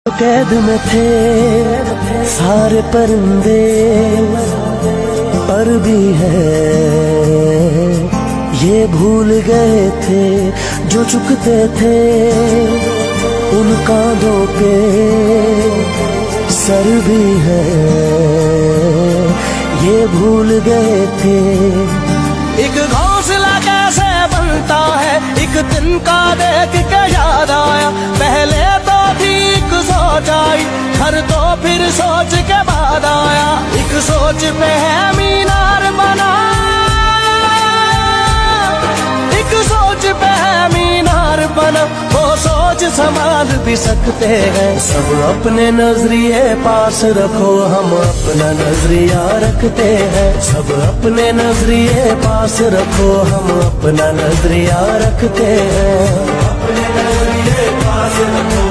कैद में थे सारे परिंदे, पर भी है ये भूल गए थे जो चुकते थे उन कांधों पे सर भी है ये भूल गए थे। एक घोंसला कैसे बनता है एक दिन का देख के याद आया, पहले तो ठीक सोच आई घर तो फिर सोच के बाद आया। एक सोच पे है मीनार बना, एक सोच पे है मीनार बना, वो सोच संभाल भी सकते हैं। सब अपने नजरिए पास रखो, हम अपना नजरिया रखते हैं। सब अपने नजरिए पास रखो, हम अपना नजरिया रखते हैं। अपने नजरिए पास रखो।